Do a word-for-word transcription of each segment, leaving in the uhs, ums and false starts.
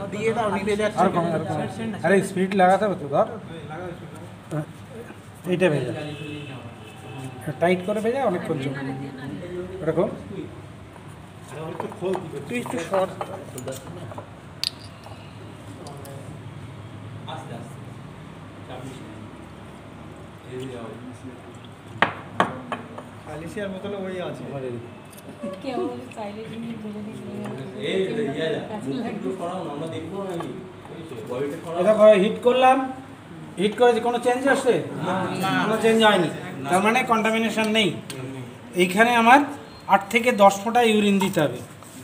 দিয়ে দাও নিভে যাচ্ছে আর কমে আর কমে আরে স্পিড লাগাতে হবে তো ধর এইটা ভেজা টাইট করে ভেজা অনেকক্ষণ চলবে এরকম তুই একটু শর্ট আলিশিয়ার মতন ওই আছে দেখো হিট করলাম হিট করেছে কোনো চেঞ্জ আসছে কোনো চেঞ্জ হয়নি তার মানে কন্টামিনেশন নেই এইখানে আমার আট থেকে দশ ফোঁটা ইউরিন দিতে হবে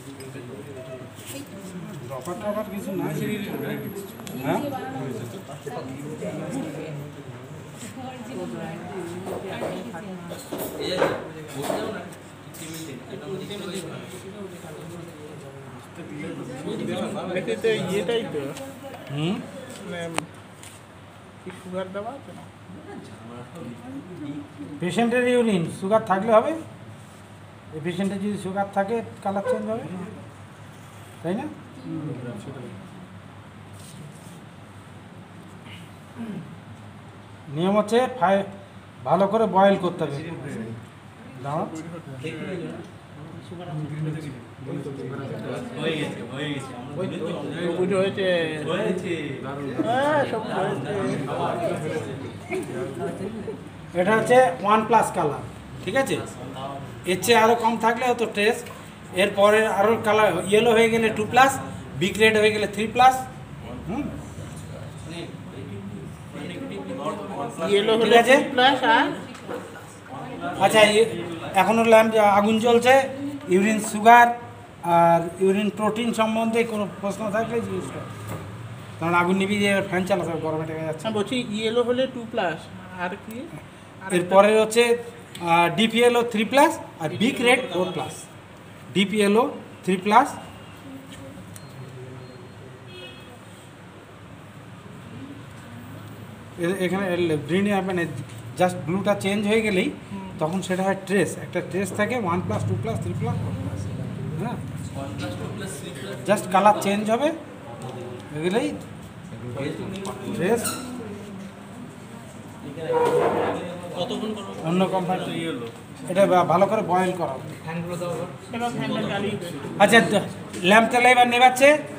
ড্রপার ট্রপার কিছু না হ্যাঁ এতে ইয়েটাই তো হুম কি সুগার দেওয়া আছে না পেশেন্টের ইউরিন সুগার থাকলে হবে এই পেশেন্টের যদি সুগার থাকে কালার চেঞ্জ হবে তাই না নিয়ম হচ্ছে ফাই ভালো করে বয়েল করতে হবে দাঁড়াও হয়েছে এটা হচ্ছে ওয়ান প্লাস কালার ঠিক আছে এর চেয়ে আরও কম থাকলে হয়তো টেস্ট এরপরে আরও কালার ইয়েলো হয়ে গেলে টু প্লাস বিগ রেড হয়ে গেলে থ্রি প্লাস হুম ইয়েলো হলে আছে প্লাস আর আচ্ছা এখনও ল্যাম্প আগুন জ্বলছে ইউরিন সুগার আর ইউরিন প্রোটিন সম্বন্ধে কোনো প্রশ্ন থাকলে জিজ্ঞেস করো কারণ আগুন নিবি দিয়ে ফ্যান চালাতে হবে গরমে টেকে যাচ্ছে বলছি ইয়েলো হলে টু প্লাস আর কি এরপরে হচ্ছে ডিপিএলও থ্রি প্লাস আর বিগ রেড ফোর প্লাস ডিপিএলও থ্রি প্লাস এখানে গ্রিন মানে জাস্ট ব্লুটা চেঞ্জ হয়ে গেলেই তখন সেটা হয় ট্রেস একটা ট্রেস থাকে one plus two plus three plus four plus হ্যাঁ জাস্ট কালার চেঞ্জ হবে এগুলোই ট্রেস অন্য কোম্পানি এটা ভালো করে বয়েল করা এবার ফ্যানটা চালিয়ে আচ্ছা ল্যাম্পটা এবার নেবাচ্ছে